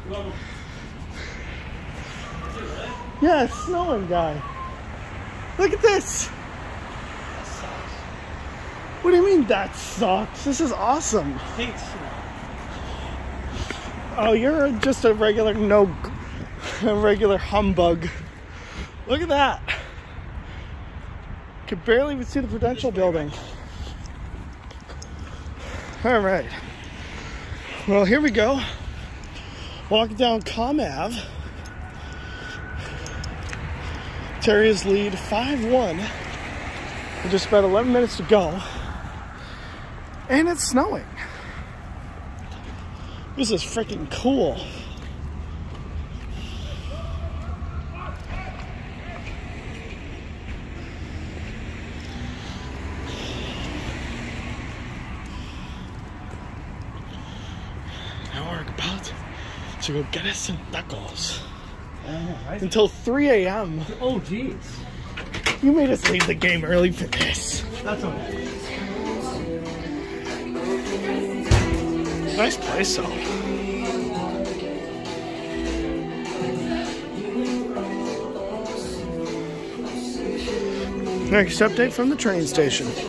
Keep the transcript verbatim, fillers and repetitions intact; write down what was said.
Yeah, it's snowing, guy. Look at this. What do you mean that sucks? This is awesome. I hate snow. Oh, you're just a regular no, a regular humbug. Look at that. Could barely even see the Prudential building. All right. Well, here we go. Walking down Com Ave. Terriers lead five one. With just about eleven minutes to go. And it's snowing. This is freaking cool. Now we're about to go get us some knuckles. Uh, right? Until three A M Oh, jeez. You made us leave the game early for this. That's okay. Nice place, though. Next update from the train station.